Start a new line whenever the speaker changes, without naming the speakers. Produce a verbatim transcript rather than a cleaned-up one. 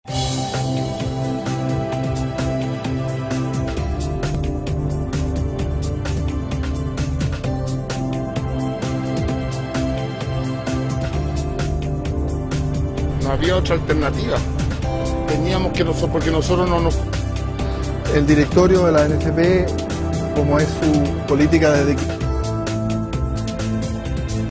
No había otra alternativa. Teníamos que nosotros, porque nosotros no nos...
El directorio de la N F P, como es su política desde que